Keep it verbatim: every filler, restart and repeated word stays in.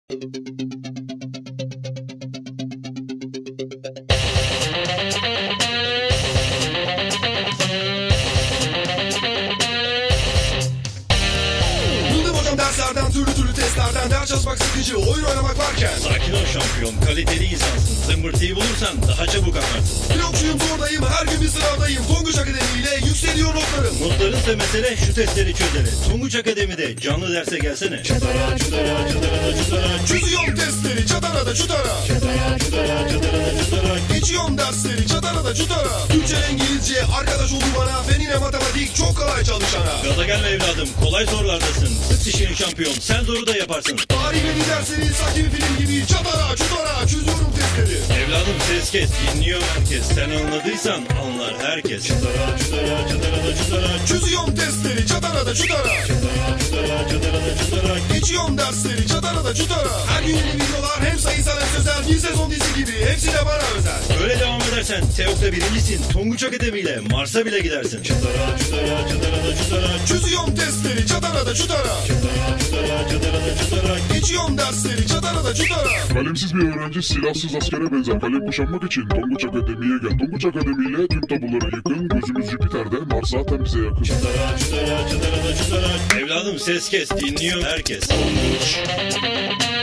Derslerden, türlü türlü testlerden, ders çalışmak sıkıcı, oyun oynamak varken. Sakin ol şampiyon, kaliteli insansın. Zımbırtıyı bulursan daha çabuk anlarsın. Pilotçuyum, zordayım, her gün bir sınavdayım. Tonguç Akademi ile yükseliyor notlarım. Notlarınsa mesele, şu testleri çözene. Tonguç Akademi'de canlı derse gelsene. Çatara çutara çatara çutara. Çözüyorum testleri, çatara da çutara. Çatara çutara çatara çutara. Geçiyorum dersleri, çatara da çutara. Türkçe, İngilizce, arkadaş oldu bana. Fen ile matematik çok kolay çalışana. Gaza gelme evladım, kolay sorulardasın. Sık dişini şampiyon, sen zoru da yaparsın. Tarih ve dersleri sanki bir film gibi. Çatara çutara çözüyorum testleri. Evladım ses kes, dinliyor herkes. Sen anladıysan anlar herkes. Çatara çutara çatara da çutara. Çözüyorum testleri, çatara da çutara. Çatara çutara çatara da çutara. Geçiyorum dersleri, çatara da çutara. Her gün yeni videolar, hem sayısal hem sözel. Bir sezon dizi gibi, hepsi de bana özel. Böyle devam edersen Teok'ta birincisin. Tonguç Akademi ile Mars'a bile gidersin. Çatara çutara çatara da çutara. Çözüyorum testleri, çatara da çutara. Çatara çutara çatara da çutara. Geçiyorum dersleri, çatara da çutara. Kalemsiz bir öğrenci silahsız askere benzer. Kalem kuşanmak için Tonguç Akademi'ye gel. Tonguç Akademi ile tüm tabuları yıkın. Gözümüz Jüpiter'de, Mars zaten bize yakın. Çatara çutara çatara da çutara. Evladım ses kes, dinliyor herkes. Tonguç.